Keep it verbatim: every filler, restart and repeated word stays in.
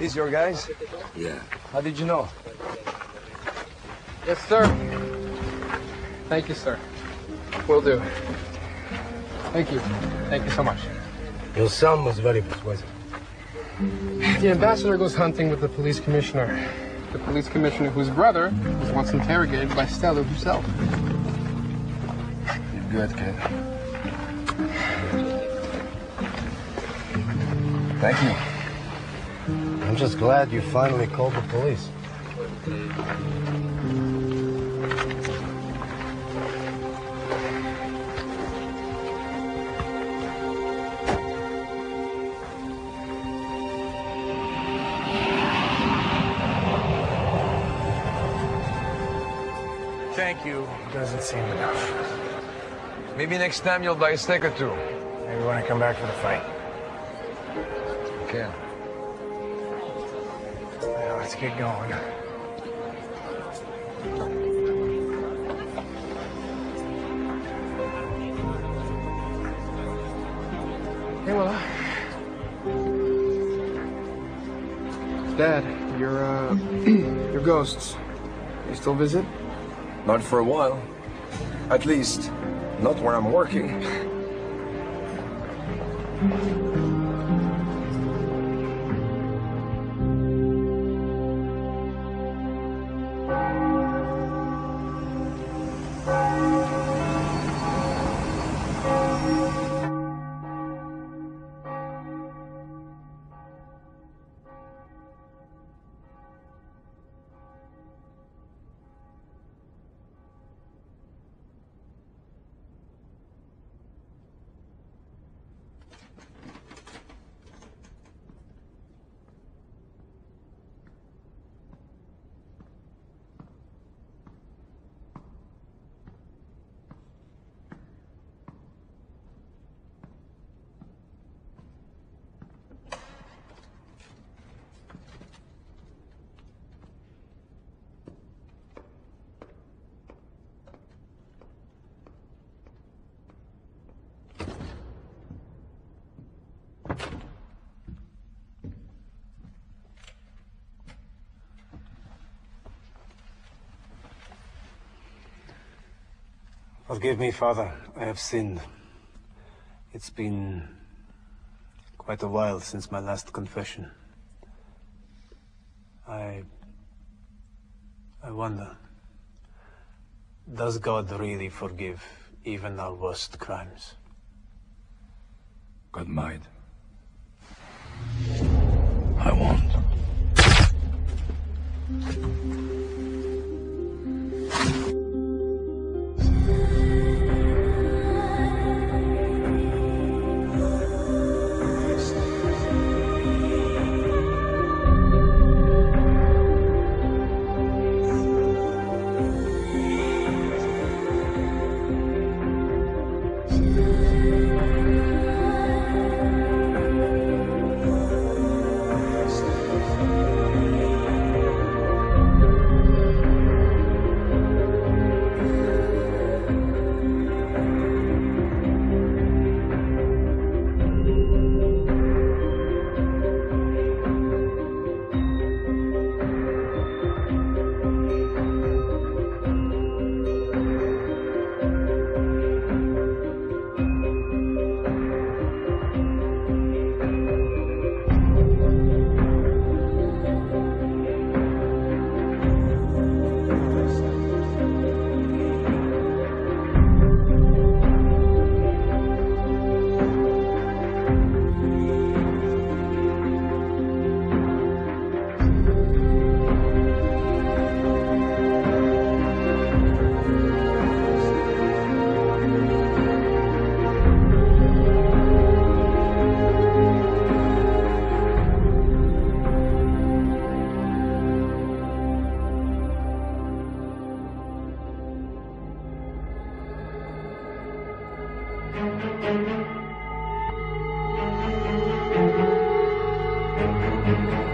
These your guys? Yeah. How did you know? Yes, sir. Thank you, sir. Will do. Thank you. Thank you so much. Your son was very persuasive. The ambassador goes hunting with the police commissioner. The police commissioner whose brother was once interrogated by Stella himself. You're good, kid. Thank you. I'm just glad you finally called the police. Thank you. Doesn't seem enough. Maybe next time you'll buy a steak or two. Maybe when I come back for the fight. Okay. Yeah, let's get going. Hey, Willa. Dad, your, uh, your ghosts. You still visit? Not for a while. At least, not where I'm working. Forgive me, Father. I have sinned. It's been quite a while since my last confession. I... I wonder, does God really forgive even our worst crimes? God might. I won't. Thank you.